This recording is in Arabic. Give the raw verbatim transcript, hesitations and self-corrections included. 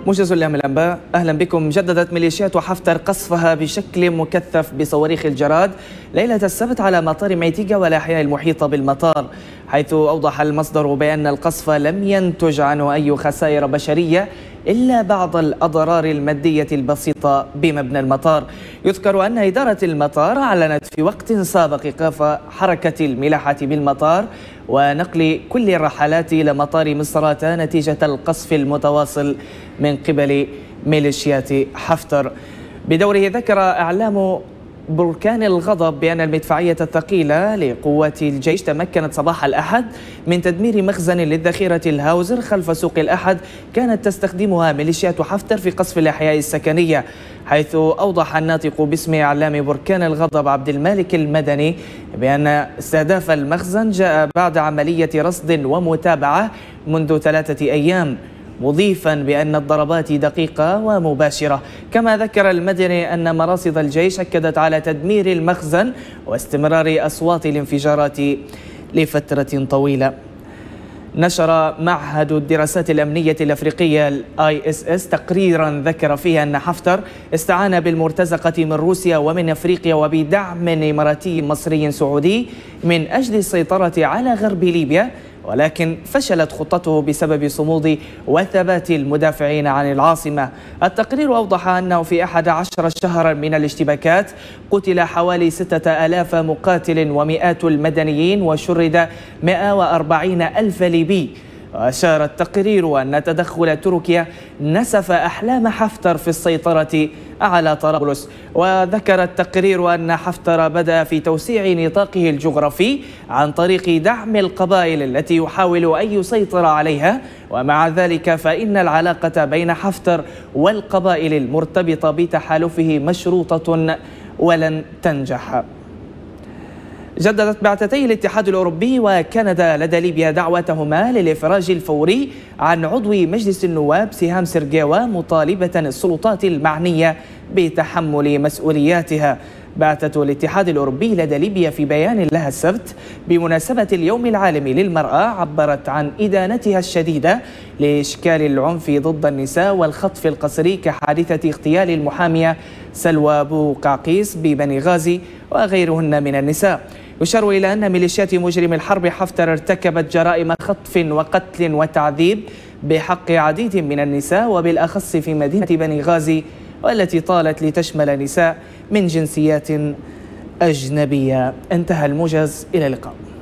موجز لهم الأنباء، أهلا بكم. جددت ميليشيات حفتر قصفها بشكل مكثف بصواريخ الجراد ليلة السبت على مطار ميتيغا والأحياء المحيطة بالمطار، حيث أوضح المصدر بأن القصف لم ينتج عنه أي خسائر بشرية إلا بعض الأضرار المادية البسيطة بمبنى المطار. يذكر أن إدارة المطار أعلنت في وقت سابق إيقاف حركة الملاحة بالمطار ونقل كل الرحلات إلى مطار مصراتة نتيجة القصف المتواصل من قبل ميليشيات حفتر. بدوره ذكر إعلام بركان الغضب بأن المدفعية الثقيلة لقوات الجيش تمكنت صباح الأحد من تدمير مخزن للذخيرة الهاوزر خلف سوق الأحد كانت تستخدمها ميليشيات حفتر في قصف الأحياء السكنية، حيث أوضح الناطق باسم إعلام بركان الغضب عبد المالك المدني بأن استهداف المخزن جاء بعد عملية رصد ومتابعة منذ ثلاثة أيام، مضيفا بأن الضربات دقيقة ومباشرة. كما ذكر المدني أن مراصد الجيش أكدت على تدمير المخزن واستمرار أصوات الانفجارات لفترة طويلة. نشر معهد الدراسات الأمنية الأفريقية الآي إس إس تقريرا ذكر فيه أن حفتر استعان بالمرتزقة من روسيا ومن أفريقيا وبدعم إماراتي مصري سعودي من أجل السيطرة على غرب ليبيا، ولكن فشلت خطته بسبب صمود وثبات المدافعين عن العاصمة. التقرير أوضح أنه في أحد عشر شهرا من الاشتباكات قتل حوالي ستة آلاف مقاتل ومئات المدنيين وشرد مئة وأربعين ألف ليبي. وأشار التقرير أن تدخل تركيا نسف أحلام حفتر في السيطرة على طرابلس. وذكر التقرير أن حفتر بدأ في توسيع نطاقه الجغرافي عن طريق دعم القبائل التي يحاول أن يسيطر عليها، ومع ذلك فإن العلاقة بين حفتر والقبائل المرتبطة بتحالفه مشروطة ولن تنجح. جددت بعثتي الاتحاد الأوروبي وكندا لدى ليبيا دعوتهما للإفراج الفوري عن عضو مجلس النواب سهام سرجاوة، مطالبة السلطات المعنية بتحمل مسؤولياتها. بعثة الاتحاد الأوروبي لدى ليبيا في بيان لها السبت بمناسبة اليوم العالمي للمرأة عبرت عن إدانتها الشديدة لإشكال العنف ضد النساء والخطف القسري كحادثة اغتيال المحامية سلوى بوقعقيس ببني غازي وغيرهن من النساء. يشار إلى أن ميليشيات مجرم الحرب حفتر ارتكبت جرائم خطف وقتل وتعذيب بحق عديد من النساء وبالأخص في مدينة بني غازي، والتي طالت لتشمل نساء من جنسيات أجنبية. انتهى الموجز، إلى اللقاء.